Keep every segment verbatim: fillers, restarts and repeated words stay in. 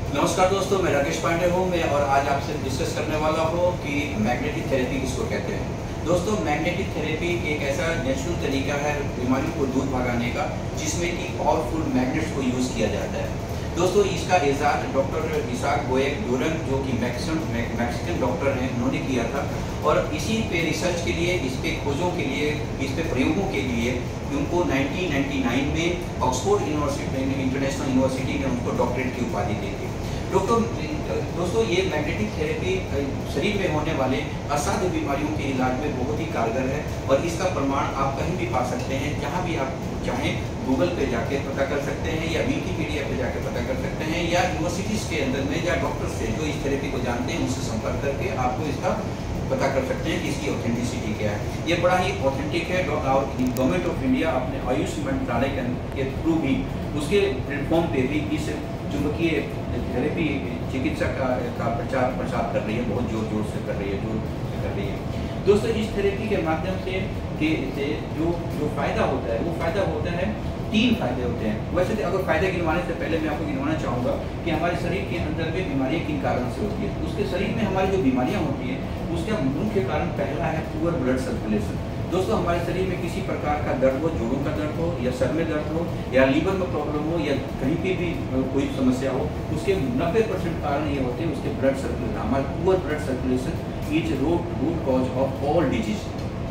नमस्कार दोस्तों, मैं राकेश पांडे हूँ मैं और आज आपसे डिस्कस करने वाला हूँ कि मैग्नेटिक थेरेपी किसको कहते हैं। दोस्तों, मैग्नेटिक थेरेपी एक ऐसा नेचुरल तरीका है बीमारियों को दूर भगाने का, जिसमें कि पावरफुल मैग्नेट्स को यूज़ किया जाता है। दोस्तों, इसका इजाद डॉक्टर इसाक बोएक डुरन, जो कि मैक्सिकन मैक्सिकन डॉक्टर हैं, उन्होंने किया था और इसी पे रिसर्च के लिए, इस पे खोजों के लिए, इस पे प्रयोगों के लिए उनको नाइनटीन नाइंटी नाइन में ऑक्सफोर्ड यूनिवर्सिटी इंटरनेशनल यूनिवर्सिटी ने उनको डॉक्टरेट की उपाधि दी थी। डॉक्टर दोस्तों, ये मैग्नेटिक थेरेपी शरीर में होने वाले असाध्य बीमारियों के इलाज में बहुत ही कारगर है और इसका प्रमाण आप कहीं भी पा सकते हैं। जहाँ भी आप चाहें गूगल पे जाके पता कर सकते हैं या विकिपीडिया पे जाके पता कर सकते हैं या यूनिवर्सिटीज़ के अंदर में या डॉक्टर से जो इस थेरेपी को जानते हैं उनसे संपर्क करके आपको इसका पता कर सकते हैं कि इसकी ऑथेंटिसिटी क्या है। ये बड़ा ही ऑथेंटिक है और गवर्नमेंट ऑफ इंडिया अपने आयुष मंत्रालय के थ्रू भी उसके प्लेटफॉर्म पे भी इस चुंबकीय थेरेपी चिकित्सा का, का प्रचार प्रसार कर रही है, बहुत जोर जोर से कर रही है जोर से कर रही है दोस्तों, इस थेरेपी के माध्यम से के से जो जो फ़ायदा होता है वो फ़ायदा होता है, तीन फायदे होते हैं। वैसे तो अगर फ़ायदे गिनवाने से पहले मैं आपको गिनवाना चाहूँगा कि हमारे शरीर के अंदर में बीमारियाँ किन कारण से होती है। उसके शरीर में हमारी जो बीमारियाँ होती हैं उसका मुख्य कारण पहला है पुअर ब्लड सर्कुलेशन। दोस्तों, हमारे शरीर में किसी प्रकार का दर्द हो, जोड़ों का दर्द हो या सर में दर्द हो या लीवर में प्रॉब्लम हो या कहीं पे भी कोई समस्या हो, उसके नब्बे परसेंट कारण ये होते हैं उसके ब्लड सर्कुलेशन। हमारा poor blood circulation is root root cause of all disease.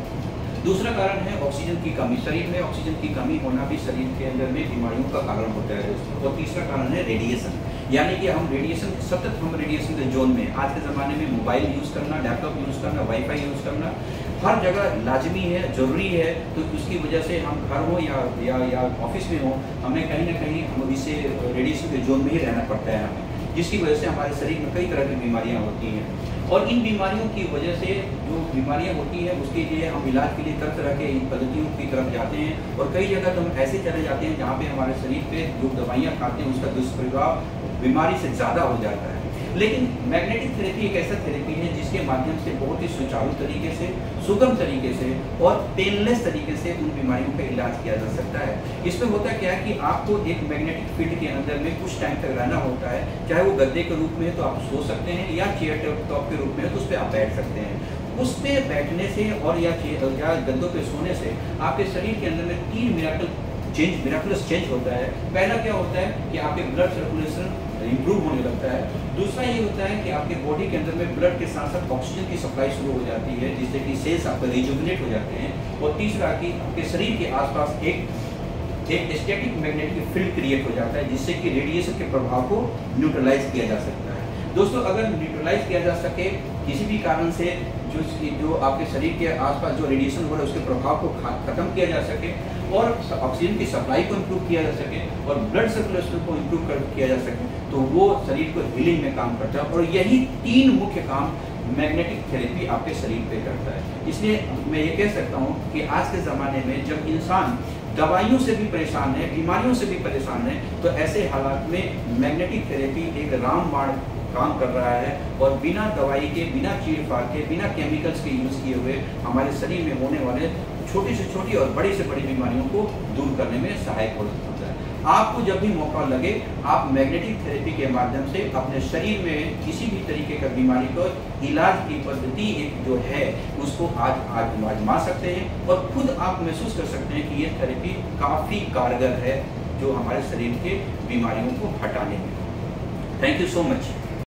दूसरा कारण है ऑक्सीजन की कमी। शरीर में ऑक्सीजन की कमी होना भी शरीर के अंदर में बीमारियों का कारण होता है दोस्तों। और तीसरा कारण है रेडिएशन, यानी कि हम रेडिएशन सतत हम रेडिएशन के जोन में, आज के ज़माने में मोबाइल यूज़ करना, लैपटॉप यूज़ करना, वाईफाई यूज़ करना हर जगह लाजमी है, ज़रूरी है। तो उसकी वजह से हम घर हो या या, या ऑफिस में हो, हमें कहीं ना कहीं हम इससे रेडिएशन के जोन में ही रहना पड़ता है हमें, जिसकी वजह से हमारे शरीर में कई तरह की बीमारियाँ होती हैं। और इन बीमारियों की वजह से जो बीमारियां होती है उसके लिए हम इलाज के लिए तरह तरह के इन पद्धतियों की तरफ जाते हैं और कई जगह तो हम ऐसे चले जाते हैं जहां पे हमारे शरीर पे जो दवाइयां खाते हैं उसका दुष्प्रभाव बीमारी से ज़्यादा हो जाता है। लेकिन मैग्नेटिक थेरेपी एक ऐसा थेरेपी है जिसके माध्यम से बहुत ही सुचारू तरीके से, सुगम तरीके से और पेनलेस तरीके से उन बीमारियों का इलाज किया जा सकता है। इसमें होता क्या है कि आपको एक मैग्नेटिक फील्ड के अंदर में कुछ टाइम तक रहना होता है, चाहे वो गद्दे के रूप में है तो आप सो सकते हैं या चेयर टॉप के रूप में है तो उस पर आप बैठ सकते हैं। उस पर बैठने से और या या गद्दों पे सोने से आपके शरीर के अंदर में तीन मिराकल चेंज मिराकुलस चेंज होता है। पहला क्या होता है कि आपके ब्लड सर्कुलेशन इम्प्रूव होने लगता है। दूसरा ये होता है कि आपके बॉडी के अंदर में ब्लड के साथ साथ ऑक्सीजन की सप्लाई शुरू हो जाती है, जिससे कि सेल्स आपके रिजुविनेट हो जाते हैं। और तीसरा कि आपके शरीर के आसपास एक एक स्टैटिक मैग्नेटिक फील्ड क्रिएट हो जाता है, जिससे कि रेडिएशन के प्रभाव को न्यूट्रलाइज किया जा सकता है। दोस्तों, अगर न्यूट्रलाइज किया जा सके किसी भी कारण से, जो जो आपके शरीर के आसपास जो रेडिएशन हो रहा है उसके प्रभाव को खत्म किया जा सके और ऑक्सीजन की सप्लाई को इम्प्रूव किया जा सके और ब्लड सर्कुलेशन को इम्प्रूव कर किया जा सके, तो वो शरीर को हीलिंग में काम करता है। और यही तीन मुख्य काम मैग्नेटिक थेरेपी आपके शरीर पे करता है। इसलिए मैं ये कह सकता हूँ कि आज के ज़माने में जब इंसान दवाइयों से भी परेशान है, बीमारियों से भी परेशान है, तो ऐसे हालात में मैग्नेटिक थेरेपी एक रामबाण काम कर रहा है और बिना दवाई के, बिना चीड़-फाड़ के, बिना केमिकल्स के यूज़ किए हुए हमारे शरीर में होने वाले छोटी से छोटी और बड़ी से बड़ी बीमारियों को दूर करने में सहायक हो सकता है। आपको जब भी मौका लगे, आप मैग्नेटिक थेरेपी के माध्यम से अपने शरीर में किसी भी तरीके का बीमारी को इलाज की पद्धति एक जो है उसको आज आज आजमा सकते हैं और खुद आप महसूस कर सकते हैं कि ये थेरेपी काफ़ी कारगर है जो हमारे शरीर के बीमारियों को हटाने में। Thank you so much.